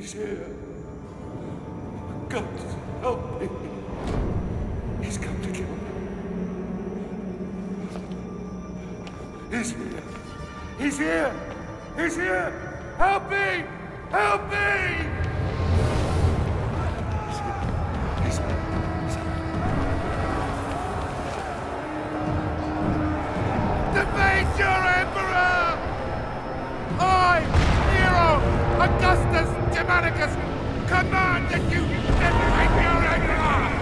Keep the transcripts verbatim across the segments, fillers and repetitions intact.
He's here. God, help me. He's come to kill me. He's here. He's here. He's here. Help me. Help me. He's here. He's here. He's here. Defeat your emperor! I, Nero, Augustus Germanicus, command that you defeat your emperor!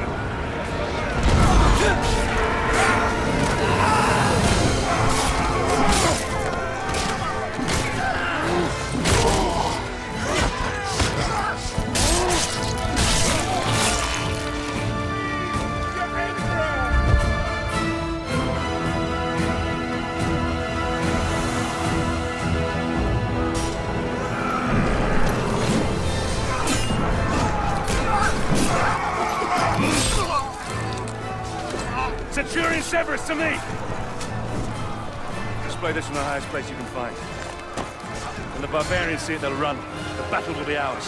Centurion Severus, to me! Display this from the highest place you can find. When the barbarians see it, they'll run. The battle will be ours.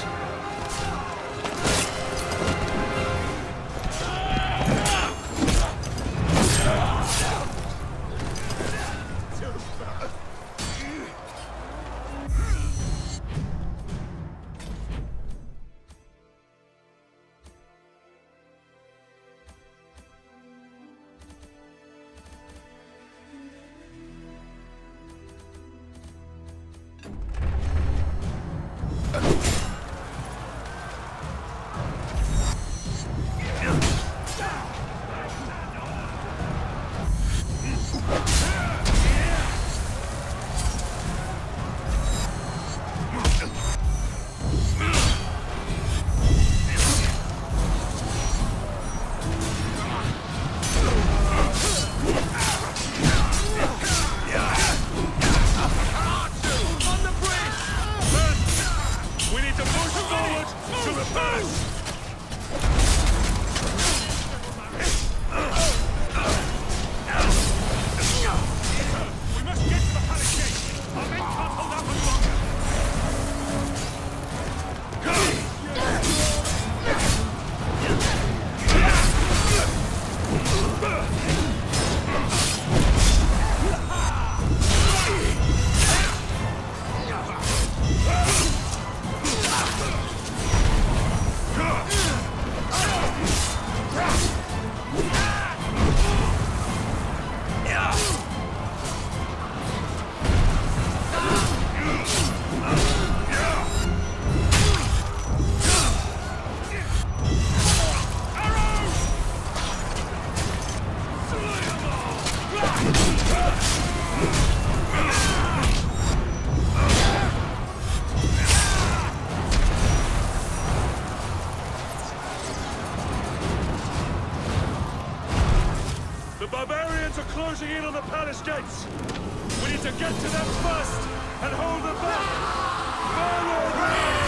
Closing in on the palace gates. We need to get to them first and hold them back. Forward!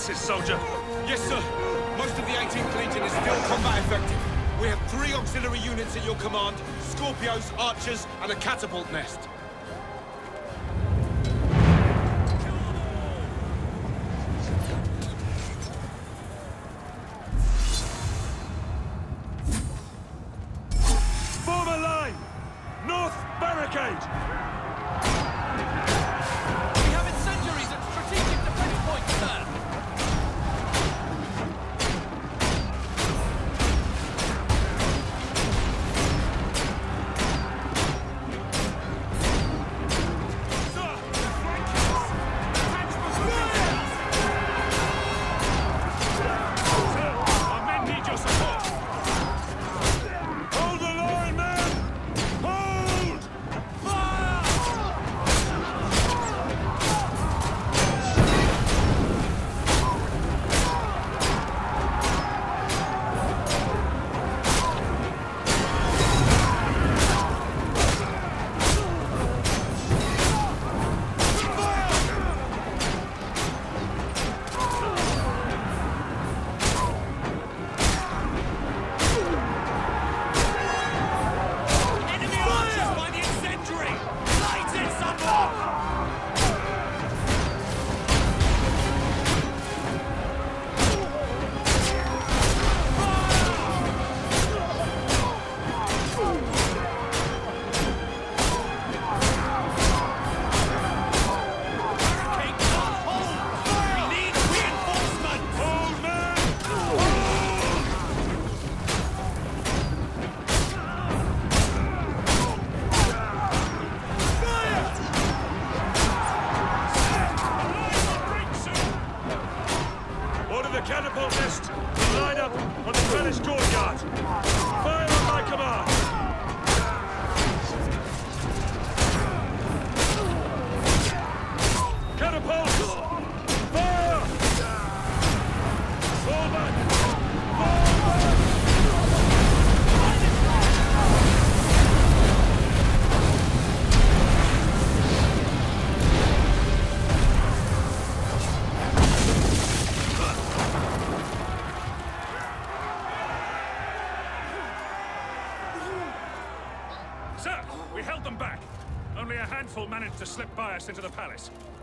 forces, soldier. Yes, sir. Most of the eighteenth Legion is still combat effective. We have three auxiliary units at your command, Scorpios, Archers, and a catapult nest. Form a line! North barricade! We have incendiaries at strategic defense points, sir! Catapult nest will line up on the Palace courtyard. Fire on my command. Catapults! Fire! Fall back! Fall back! Sir, we held them back. Only a handful managed to slip by us into the palace.